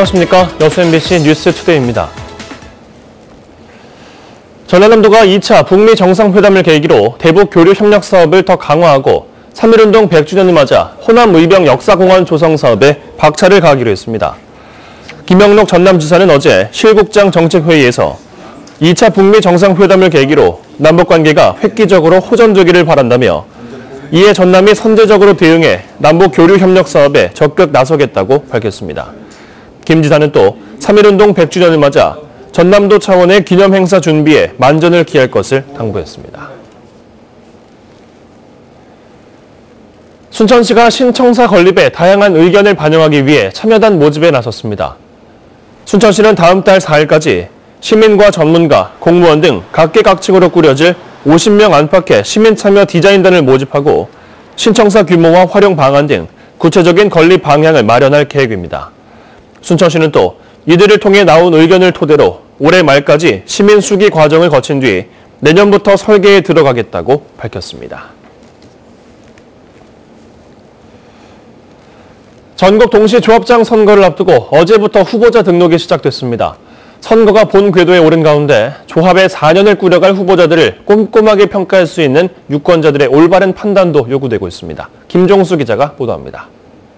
안녕하십니까. 여수 MBC 뉴스투데이입니다. 전라남도가 2차 북미 정상회담을 계기로 대북 교류 협력 사업을 더 강화하고 3.1운동 100주년을 맞아 호남 의병 역사공원 조성 사업에 박차를 가하기로 했습니다. 김영록 전남지사는 어제 실국장 정책회의에서 2차 북미 정상회담을 계기로 남북관계가 획기적으로 호전되기를 바란다며 이에 전남이 선제적으로 대응해 남북 교류 협력 사업에 적극 나서겠다고 밝혔습니다. 김 지사는 또 3.1운동 100주년을 맞아 전남도 차원의 기념행사 준비에 만전을 기할 것을 당부했습니다. 순천시가 신청사 건립에 다양한 의견을 반영하기 위해 참여단 모집에 나섰습니다. 순천시는 다음 달 4일까지 시민과 전문가, 공무원 등 각계각층으로 꾸려질 50명 안팎의 시민참여 디자인단을 모집하고 신청사 규모와 활용 방안 등 구체적인 건립 방향을 마련할 계획입니다. 순천시는 또 이들을 통해 나온 의견을 토대로 올해 말까지 시민 수기 과정을 거친 뒤 내년부터 설계에 들어가겠다고 밝혔습니다. 전국 동시 조합장 선거를 앞두고 어제부터 후보자 등록이 시작됐습니다. 선거가 본 궤도에 오른 가운데 조합의 4년을 꾸려갈 후보자들을 꼼꼼하게 평가할 수 있는 유권자들의 올바른 판단도 요구되고 있습니다. 김종수 기자가 보도합니다.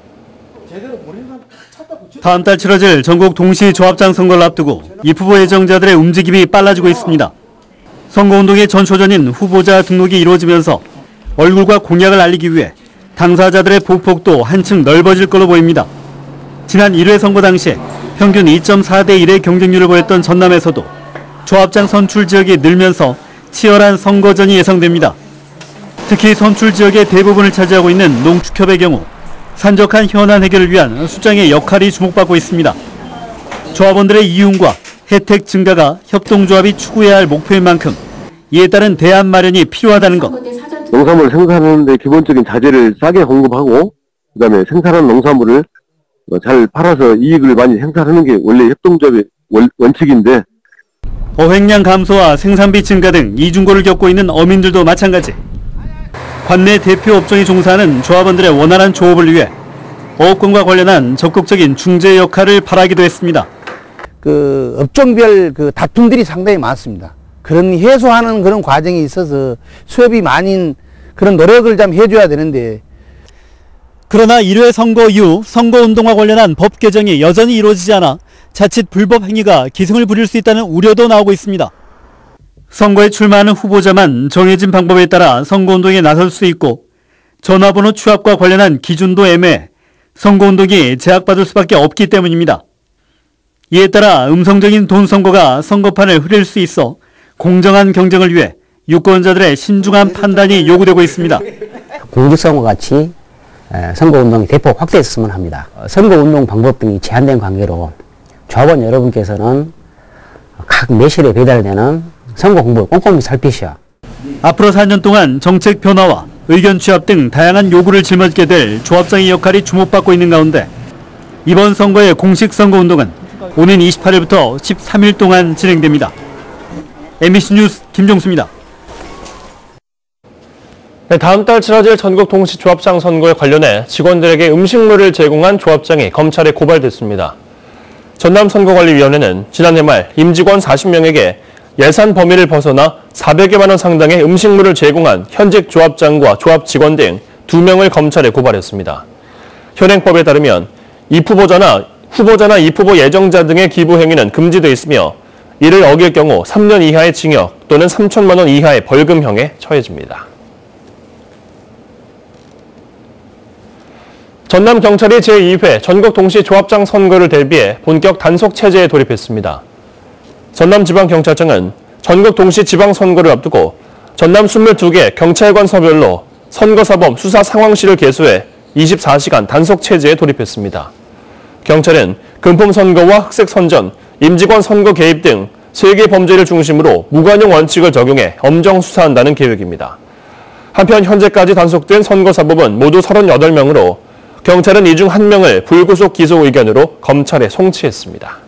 다음 달 치러질 전국 동시 조합장 선거를 앞두고 입후보 예정자들의 움직임이 빨라지고 있습니다. 선거운동의 전초전인 후보자 등록이 이루어지면서 얼굴과 공약을 알리기 위해 당사자들의 보폭도 한층 넓어질 걸로 보입니다. 지난 1회 선거 당시 평균 2.4대 1의 경쟁률을 보였던 전남에서도 조합장 선출 지역이 늘면서 치열한 선거전이 예상됩니다. 특히 선출 지역의 대부분을 차지하고 있는 농축협의 경우 산적한 현안 해결을 위한 수장의 역할이 주목받고 있습니다. 조합원들의 이윤과 혜택 증가가 협동조합이 추구해야 할 목표인 만큼 이에 따른 대안 마련이 필요하다는 것. 농산물을 생산하는 데 기본적인 자재를 싸게 공급하고 그다음에 생산한 농산물을 잘 팔아서 이익을 많이 생산하는 게 원래 협동조합의 원칙인데 어획량 감소와 생산비 증가 등 이중고를 겪고 있는 어민들도 마찬가지. 관내 대표 업종에 종사하는 조합원들의 원활한 조업을 위해 어업권과 관련한 적극적인 중재 역할을 바라기도 했습니다. 업종별 다툼들이 상당히 많습니다. 그런 해소하는 그런 과정이 있어서 수협이 많은 그런 노력을 좀 해줘야 되는데. 그러나 1회 선거 이후 선거운동과 관련한 법 개정이 여전히 이루어지지 않아 자칫 불법 행위가 기승을 부릴 수 있다는 우려도 나오고 있습니다. 선거에 출마하는 후보자만 정해진 방법에 따라 선거운동에 나설 수 있고 전화번호 취합과 관련한 기준도 애매해 선거운동이 제약받을 수밖에 없기 때문입니다. 이에 따라 음성적인 돈 선거가 선거판을 흐릴 수 있어 공정한 경쟁을 위해 유권자들의 신중한 판단이 요구되고 있습니다. 공직선거 같이 선거운동이 대폭 확대했으면 합니다. 선거운동 방법 등이 제한된 관계로 조합원 여러분께서는 각 매실에 배달되는 선거 공부를 꼼꼼히 살피셔야. 앞으로 4년 동안 정책 변화와 의견 취합 등 다양한 요구를 짊어지게 될 조합장의 역할이 주목받고 있는 가운데 이번 선거의 공식 선거운동은 오는 28일부터 13일 동안 진행됩니다. MBC 뉴스 김종수입니다. 네, 다음 달 치러질 전국 동시 조합장 선거에 관련해 직원들에게 음식물을 제공한 조합장이 검찰에 고발됐습니다. 전남선거관리위원회는 지난해 말 임직원 40명에게 예산 범위를 벗어나 400여만 원 상당의 음식물을 제공한 현직 조합장과 조합 직원 등 2명을 검찰에 고발했습니다. 현행법에 따르면 후보자나 입후보 예정자 등의 기부 행위는 금지돼 있으며 이를 어길 경우 3년 이하의 징역 또는 3천만 원 이하의 벌금형에 처해집니다. 전남경찰이 제2회 전국 동시 조합장 선거를 대비해 본격 단속 체제에 돌입했습니다. 전남지방경찰청은 전국 동시 지방선거를 앞두고 전남 22개 경찰관서별로 선거사범 수사 상황실을 개소해 24시간 단속 체제에 돌입했습니다. 경찰은 금품선거와 흑색선전, 임직원 선거 개입 등 3개 범죄를 중심으로 무관용 원칙을 적용해 엄정 수사한다는 계획입니다. 한편 현재까지 단속된 선거사범은 모두 38명으로 경찰은 이 중 1명을 불구속 기소 의견으로 검찰에 송치했습니다.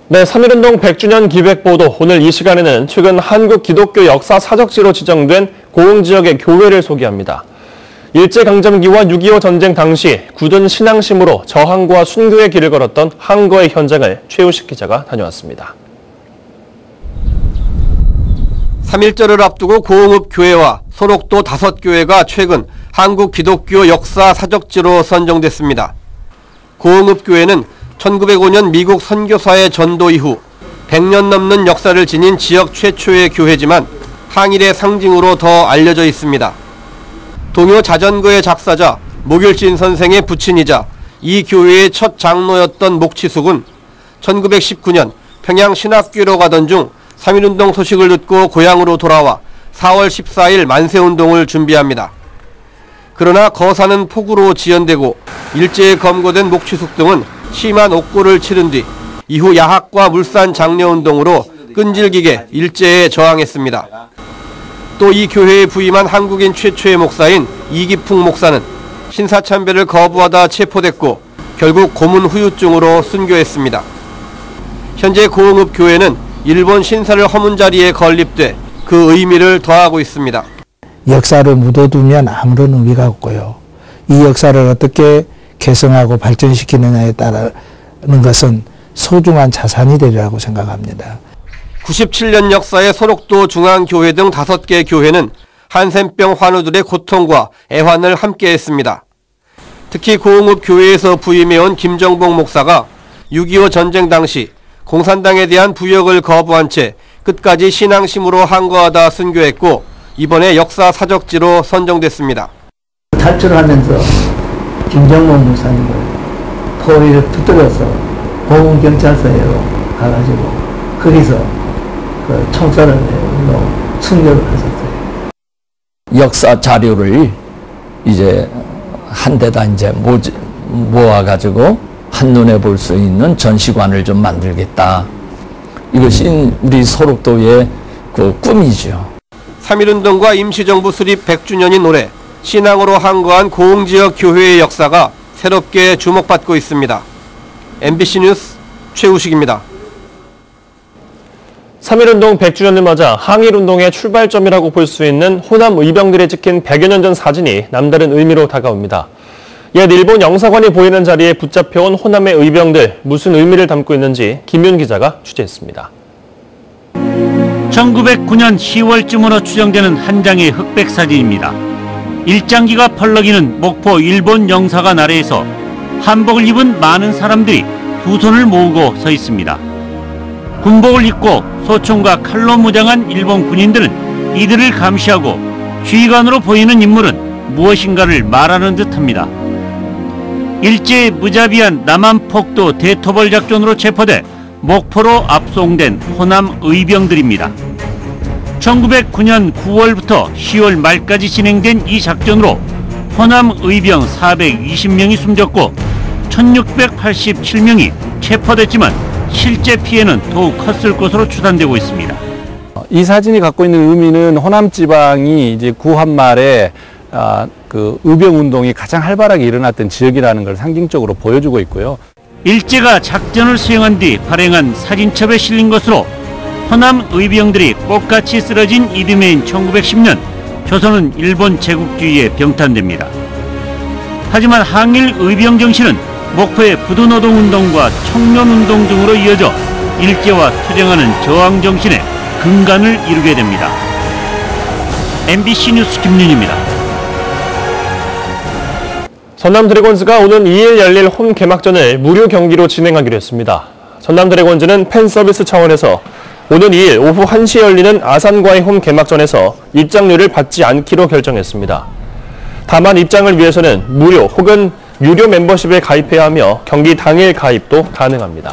네, 3.1운동 100주년 기획보도. 오늘 이 시간에는 최근 한국 기독교 역사 사적지로 지정된 고흥지역의 교회를 소개합니다. 일제강점기와 6.25 전쟁 당시 굳은 신앙심으로 저항과 순교의 길을 걸었던 항거의 현장을 최우식 기자가 다녀왔습니다. 3.1절을 앞두고 고흥읍 교회와 소록도 5교회가 최근 한국 기독교 역사 사적지로 선정됐습니다. 고흥읍 교회는 1905년 미국 선교사의 전도 이후 100년 넘는 역사를 지닌 지역 최초의 교회지만 항일의 상징으로 더 알려져 있습니다. 동요 자전거의 작사자 목율진 선생의 부친이자 이 교회의 첫 장로였던 목치숙은 1919년 평양 신학교로 가던 중 3.1운동 소식을 듣고 고향으로 돌아와 4월 14일 만세운동을 준비합니다. 그러나 거사는 폭우로 지연되고 일제에 검거된 목치숙 등은 심한 옥고를 치른 뒤 이후 야학과 물산 장려운동으로 끈질기게 일제에 저항했습니다. 또 이 교회에 부임한 한국인 최초의 목사인 이기풍 목사는 신사참배를 거부하다 체포됐고 결국 고문 후유증으로 순교했습니다. 현재 고흥읍 교회는 일본 신사를 허문 자리에 건립돼 그 의미를 더하고 있습니다. 역사를 묻어두면 아무런 의미가 없고요. 이 역사를 어떻게 개성하고 발전시키느냐에 따르는 것은 소중한 자산이 되리라고 생각합니다. 97년 역사의 소록도 중앙교회 등 5개 교회는 한센병 환우들의 고통과 애환을 함께했습니다. 특히 고흥읍 교회에서 부임해온 김정복 목사가 6.25 전쟁 당시 공산당에 대한 부역을 거부한 채 끝까지 신앙심으로 항거하다 순교했고 이번에 역사 사적지로 선정됐습니다. 탈출하면서 김정복 목사님을 포위를 붙들어서 고흥경찰서로 가가지고 거기서 총살을 내고 순교를 했었어요. 역사 자료를 이제 한 데다 이제 모아가지고 한눈에 볼 수 있는 전시관을 좀 만들겠다. 이것이 우리 소록도의 그 꿈이죠. 3.1운동과 임시정부 수립 100주년인 올해 신앙으로 항거한 고흥지역 교회의 역사가 새롭게 주목받고 있습니다. MBC 뉴스 최우식입니다. 3.1운동 100주년을 맞아 항일운동의 출발점이라고 볼 수 있는 호남 의병들이 찍힌 100여 년 전 사진이 남다른 의미로 다가옵니다. 옛 일본 영사관이 보이는 자리에 붙잡혀온 호남의 의병들, 무슨 의미를 담고 있는지 김윤 기자가 취재했습니다. 1909년 10월쯤으로 추정되는 한 장의 흑백 사진입니다. 일장기가 펄럭이는 목포 일본 영사관 아래에서 한복을 입은 많은 사람들이 두 손을 모으고 서 있습니다. 군복을 입고 소총과 칼로 무장한 일본 군인들은 이들을 감시하고 지휘관으로 보이는 인물은 무엇인가를 말하는 듯합니다. 일제의 무자비한 남한폭도 대토벌 작전으로 체포돼 목포로 압송된 호남 의병들입니다. 1909년 9월부터 10월 말까지 진행된 이 작전으로 호남 의병 420명이 숨졌고 1687명이 체포됐지만 실제 피해는 더욱 컸을 것으로 추산되고 있습니다. 이 사진이 갖고 있는 의미는 호남 지방이 이제 구한 말에 그 의병 운동이 가장 활발하게 일어났던 지역이라는 걸 상징적으로 보여주고 있고요. 일제가 작전을 수행한 뒤 발행한 사진첩에 실린 것으로 호남 의병들이 꽃같이 쓰러진 이듬해인 1910년 조선은 일본 제국주의에 병탄됩니다. 하지만 항일 의병 정신은 목포의 부두노동운동과 청년운동 등으로 이어져 일제와 투쟁하는 저항 정신의 근간을 이루게 됩니다. MBC 뉴스 김윤입니다. 전남 드래곤즈가 오는 2일 열릴 홈 개막전을 무료 경기로 진행하기로 했습니다. 전남 드래곤즈는 팬 서비스 차원에서 오는 2일 오후 1시에 열리는 아산과의 홈 개막전에서 입장료를 받지 않기로 결정했습니다. 다만 입장을 위해서는 무료 혹은 유료 멤버십에 가입해야 하며 경기 당일 가입도 가능합니다.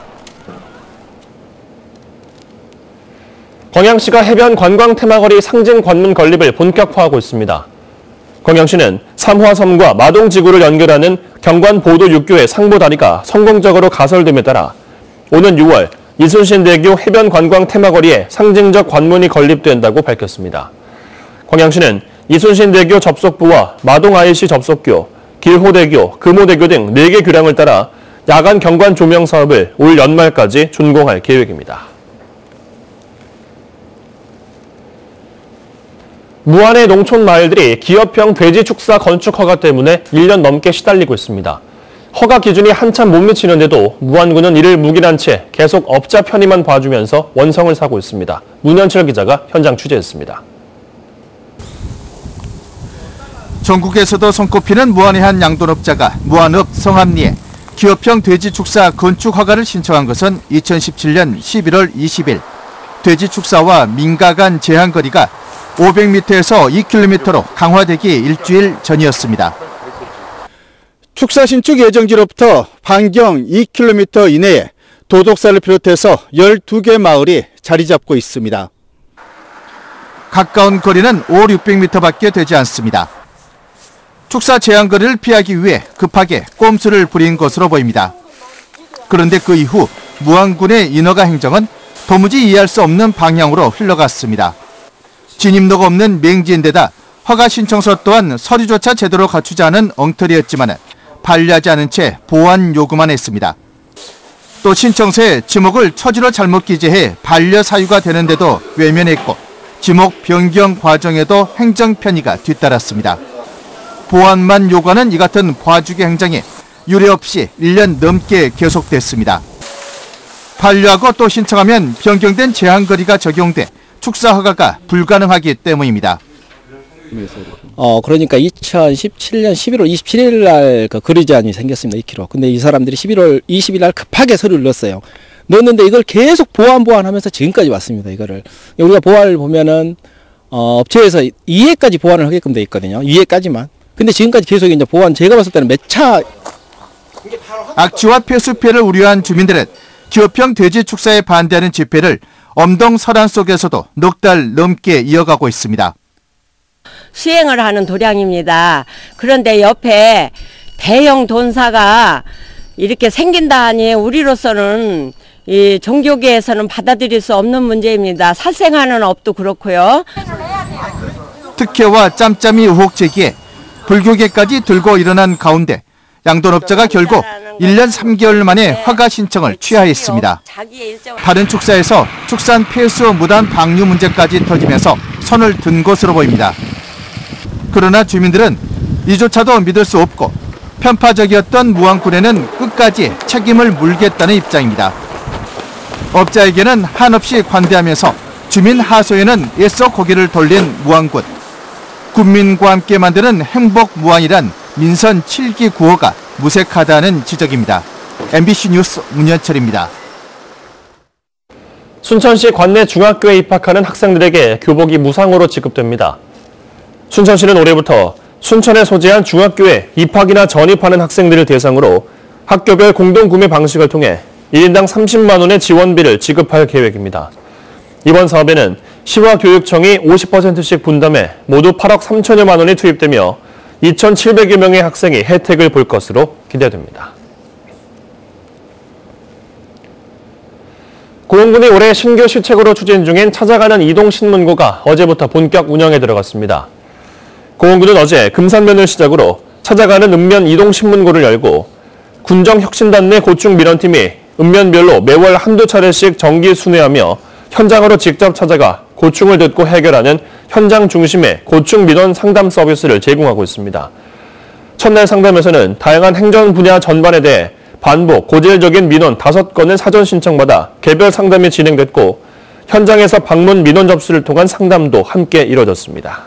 광양시가 해변 관광 테마거리 상징 관문 건립을 본격화하고 있습니다. 광양시는 삼화섬과 마동지구를 연결하는 경관보도 육교의 상보다리가 성공적으로 가설됨에 따라 오는 6월 이순신대교 해변 관광 테마거리에 상징적 관문이 건립된다고 밝혔습니다. 광양시는 이순신대교 접속부와 마동 IC 접속교, 길호대교, 금호대교 등 4개 교량을 따라 야간 경관 조명 사업을 올 연말까지 준공할 계획입니다. 무안의 농촌 마을들이 기업형 돼지 축사 건축 허가 때문에 1년 넘게 시달리고 있습니다. 허가 기준이 한참 못 미치는데도 무안군은 이를 묵인한 채 계속 업자 편의만 봐주면서 원성을 사고 있습니다. 문현철 기자가 현장 취재했습니다. 전국에서도 손꼽히는 무안의 한 양돈업자가 무안읍 성암리에 기업형 돼지 축사 건축 허가를 신청한 것은 2017년 11월 20일. 돼지 축사와 민가 간 제한 거리가 500m에서 2km로 강화되기 일주일 전이었습니다. 축사 신축 예정지로부터 반경 2km 이내에 도독사를 비롯해서 12개 마을이 자리 잡고 있습니다. 가까운 거리는 500-600m밖에 되지 않습니다. 축사 제한 거리를 피하기 위해 급하게 꼼수를 부린 것으로 보입니다. 그런데 그 이후 무안군의 인허가 행정은 도무지 이해할 수 없는 방향으로 흘러갔습니다. 진입로가 없는 맹지인데다 허가 신청서 또한 서류조차 제대로 갖추지 않은 엉터리였지만 반려하지 않은 채 보완 요구만 했습니다. 또 신청서에 지목을 처지로 잘못 기재해 반려 사유가 되는데도 외면했고 지목 변경 과정에도 행정 편의가 뒤따랐습니다. 보완만 요구하는 이 같은 봐주기 행정이 유례 없이 1년 넘게 계속됐습니다. 반려하고 또 신청하면 변경된 제한거리가 적용돼 축사 허가가 불가능하기 때문입니다. 그러니까 2017년 11월 27일 날 그 거리 제한이 생겼습니다. 2km. 근데 이 사람들이 11월 20일 날 급하게 서류를 넣었어요. 넣었는데 이걸 계속 보완하면서 지금까지 왔습니다. 이거를. 우리가 보완을 보면은 업체에서 2회까지 보완을 하게끔 돼 있거든요. 2회까지만. 근데 지금까지 계속 이제 보완, 제가 봤을 때는 몇 차. 악취와 폐수 피해를 우려한 주민들은 기업형 돼지 축사에 반대하는 집회를 엄동 설안 속에서도 넉 달 넘게 이어가고 있습니다. 시행을 하는 도량입니다. 그런데 옆에 대형 돈사가 이렇게 생긴다니 우리로서는 이 종교계에서는 받아들일 수 없는 문제입니다. 살생하는 업도 그렇고요. 특혜와 짬짬이 의혹 제기에 불교계까지 들고 일어난 가운데 양돈업자가 결국 1년 3개월 만에 허가 신청을 취하했습니다. 다른 축사에서 축산 폐수 무단 방류 문제까지 터지면서 손을 든 것으로 보입니다. 그러나 주민들은 이조차도 믿을 수 없고 편파적이었던 무안군에는 끝까지 책임을 물겠다는 입장입니다. 업자에게는 한없이 관대하면서 주민 하소연은 애써 고개를 돌린 무안군. 군민과 함께 만드는 행복 무안이란 민선 7기 구호가 무색하다는 지적입니다. MBC 뉴스 문현철입니다. 순천시 관내 중학교에 입학하는 학생들에게 교복이 무상으로 지급됩니다. 순천시는 올해부터 순천에 소재한 중학교에 입학이나 전입하는 학생들을 대상으로 학교별 공동구매 방식을 통해 1인당 30만 원의 지원비를 지급할 계획입니다. 이번 사업에는 시와 교육청이 50%씩 분담해 모두 8억 3천여만 원이 투입되며 2,700여 명의 학생이 혜택을 볼 것으로 기대됩니다. 고흥군이 올해 신규 시책으로 추진 중인 찾아가는 이동신문고가 어제부터 본격 운영에 들어갔습니다. 고흥군은 어제 금산면을 시작으로 찾아가는 읍면 이동신문고를 열고 군정혁신단 내 고충민원팀이 읍면별로 매월 한두 차례씩 정기 순회하며 현장으로 직접 찾아가 고충을 듣고 해결하는 현장 중심의 고충민원 상담 서비스를 제공하고 있습니다. 첫날 상담에서는 다양한 행정 분야 전반에 대해 반복, 고질적인 민원 5건을 사전 신청받아 개별 상담이 진행됐고 현장에서 방문 민원 접수를 통한 상담도 함께 이뤄졌습니다.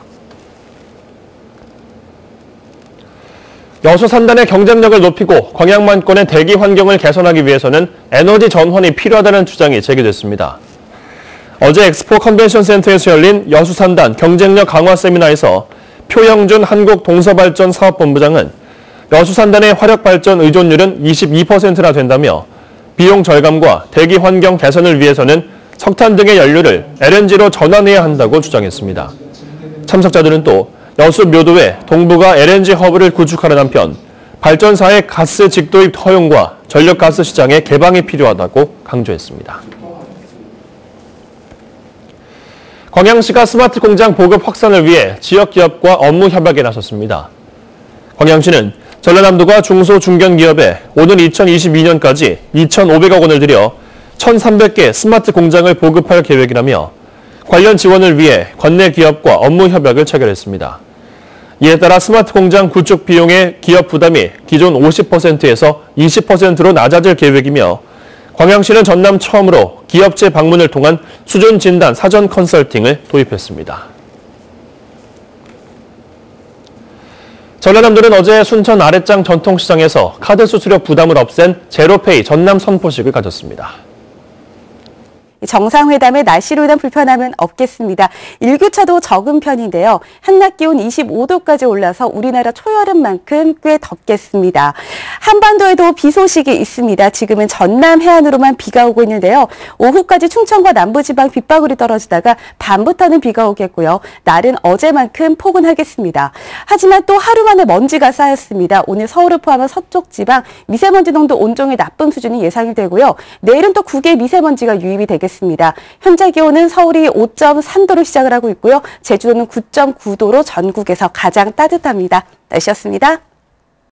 여수 산단의 경쟁력을 높이고 광양만권의 대기 환경을 개선하기 위해서는 에너지 전환이 필요하다는 주장이 제기됐습니다. 어제 엑스포 컨벤션 센터에서 열린 여수 산단 경쟁력 강화 세미나에서 표영준 한국동서발전 사업본부장은 여수 산단의 화력발전 의존율은 22%나 된다며 비용 절감과 대기 환경 개선을 위해서는 석탄 등의 연료를 LNG로 전환해야 한다고 주장했습니다. 참석자들은 또 여수 묘도에 동부가 LNG 허브를 구축하는 한편 발전사의 가스 직도입 허용과 전력가스 시장의 개방이 필요하다고 강조했습니다. 광양시가 스마트 공장 보급 확산을 위해 지역 기업과 업무 협약에 나섰습니다. 광양시는 전라남도가 중소 중견기업에 오는 2022년까지 2,500억 원을 들여 1,300개 스마트 공장을 보급할 계획이라며 관련 지원을 위해 관내 기업과 업무 협약을 체결했습니다. 이에 따라 스마트 공장 구축 비용의 기업 부담이 기존 50%에서 20%로 낮아질 계획이며 광양시는 전남 처음으로 기업체 방문을 통한 수준 진단 사전 컨설팅을 도입했습니다. 전라남도는 어제 순천 아랫장 전통시장에서 카드 수수료 부담을 없앤 제로페이 전남 선포식을 가졌습니다. 정상회담에 날씨로 인한 불편함은 없겠습니다. 일교차도 적은 편인데요. 한낮 기온 25도까지 올라서 우리나라 초여름만큼 꽤 덥겠습니다. 한반도에도 비 소식이 있습니다. 지금은 전남 해안으로만 비가 오고 있는데요. 오후까지 충청과 남부지방 빗방울이 떨어지다가 밤부터는 비가 오겠고요. 날은 어제만큼 포근하겠습니다. 하지만 또 하루 만에 먼지가 쌓였습니다. 오늘 서울을 포함한 서쪽 지방 미세먼지 농도 온종일 나쁨 수준이 예상이 되고요. 내일은 또 국외 미세먼지가 유입이 되겠습니다. 현재 기온은 서울이 5.3도로 시작을 하고 있고요. 제주도는 9.9도로 전국에서 가장 따뜻합니다. 날씨였습니다.